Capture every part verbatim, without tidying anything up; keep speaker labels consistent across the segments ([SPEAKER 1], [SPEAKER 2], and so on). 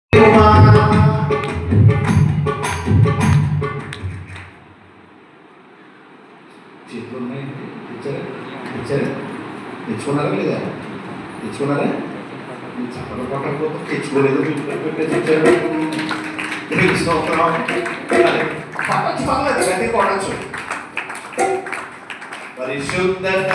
[SPEAKER 1] చేతులు ఉన్నాయి ఇచ్చారా ఇచ్చారా తెచ్చుకున్నారా లేదా తెచ్చుకున్నారా చప్పలు కొట్టకపోతే తెచ్చుకోలేదు పెట్టేసి ఇచ్చారు పట్టచ్చు పర్లేదు గట్టి కొట్టచ్చు పరిశుద్ధత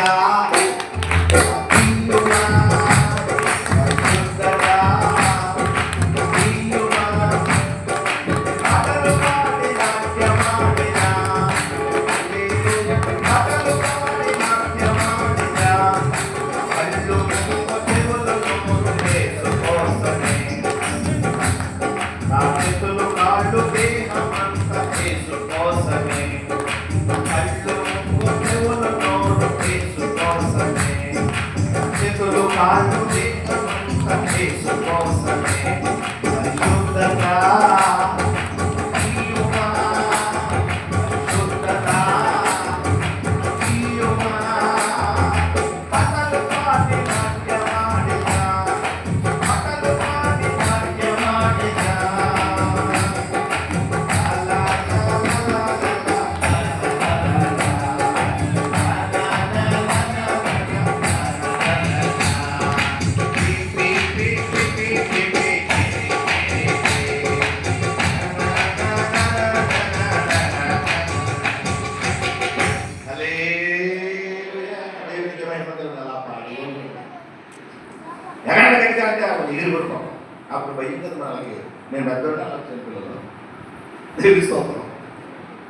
[SPEAKER 1] అప్పుడు భయం కదా మనకి నేను పెద్దోడు అలా చిన్నపిల్లలు దేవుని స్తోత్రం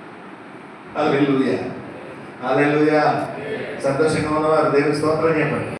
[SPEAKER 1] హల్లెలూయా హల్లెలూయా సంతోషంగా ఉన్నవారు దేవుని స్తోత్రం చెప్పండి.